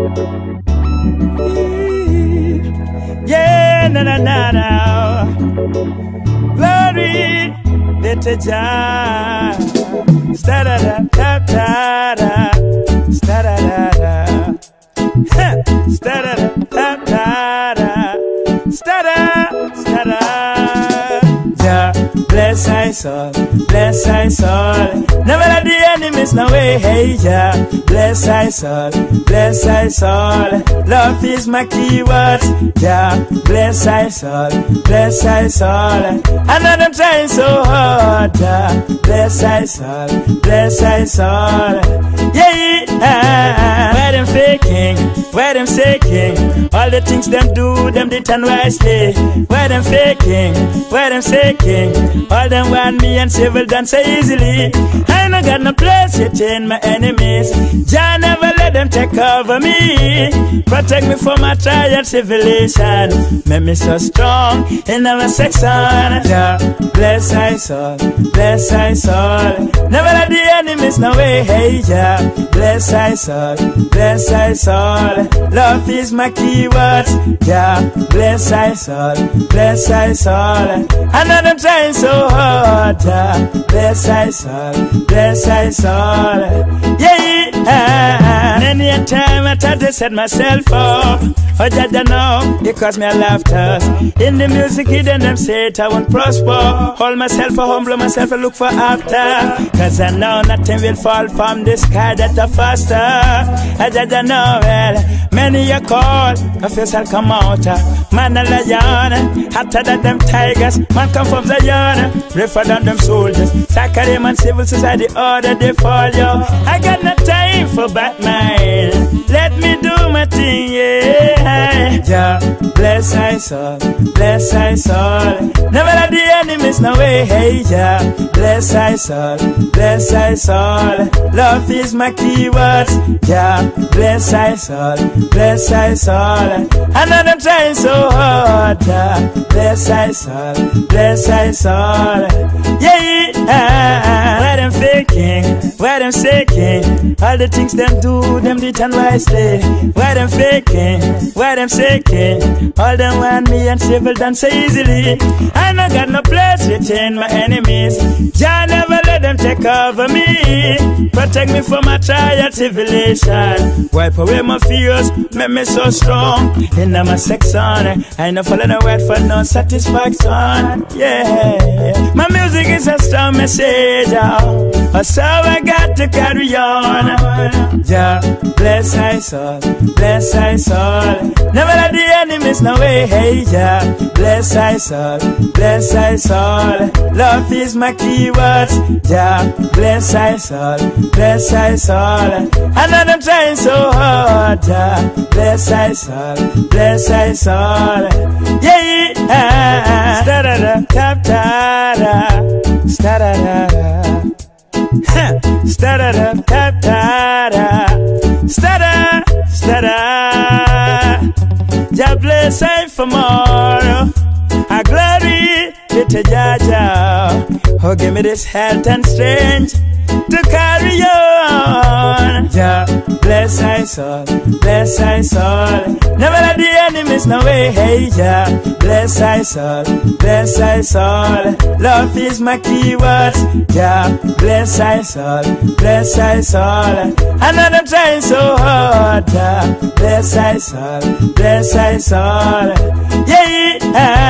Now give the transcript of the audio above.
Yeah, na na na na. Glory be to Jah. Sta da da da da da. Sta da da da. Sta da da da da. Sta da sta da. Jah bless thy soul, bless thy soul. Never let the enemies know way. Hey Jah, bless thy soul, bless thy soul. Love is my keyword. Jah, bless thy soul, bless thy soul. I know them trying so hard. Jah, bless thy soul, bless thy soul. Yeah, where them faking, where them shaking. All the things them do, them did unwisely. Where them faking, where them shaking. All them want me and civil done so easily. I no got no place yet in my enemies. Jah never let them take over me. Protect me from my trial civilization. Make me so strong in our section. Jah bless thy soul, bless thy soul. Never let the enemies know way. Hey Jah, bless thy soul, bless thy soul. Love is my keyword. Jah bless thy soul, bless thy soul. I know them trying so hard. Jah bless thy soul, bless thy soul. Yeah, many a time I tried to set myself up. Oh Jah know, it caused me a laughter. In the music hidden them say it I won't prosper. Hold myself, I humble myself, I look for after. Cause I know nothing will fall from the sky that I faster. I Jah know well, many a call, a face I'll come out. Man a lion, hotter than them tigers. Man come from Zion, refer than them soldiers. Saccharim and civil society order they fall yo. I got no time for Batman. Let me do my thing, yeah. Jah bless thy soul, bless thy soul. Never let the enemies know way. Hey Jah bless thy soul, bless thy soul. Love is my keyword. Jah bless thy soul, bless thy soul. I know them trying so hard. Jah bless thy soul, bless thy soul. Yeah, where them faking, where them shaking. All the things them do, them did unwisely. Where them faking, where them shaking. All them want me and civil done so easily. I no got no place within my enemies. Jah never let them take over me. Protect me from my trial civilization. Wipe away my fears, make me so strong. In my section, I no follow the word for no satisfaction. Yeah, my music is a strong message. So I got to carry on. Jah bless thy soul, bless thy soul. Never let the enemies know way. Hey Jah bless thy soul, bless thy soul. Love is my keyword. Jah bless thy soul, bless thy soul. I know them trying so hard. Jah bless thy soul, bless thy soul. Yeah, sta da da da da, sta da da da. Sta da da da da, sta da sta da. Jah bless I for more. A glory be to Jah Jah. Oh, give me this health and strength to carry on. Jah bless thy soul, bless thy soul. Never let the enemies know way. Hey Jah bless thy soul, bless thy soul. Love is my keyword. Jah bless thy soul, bless thy soul. I know them trying so hard. Jah bless thy soul, bless thy soul. Yeah.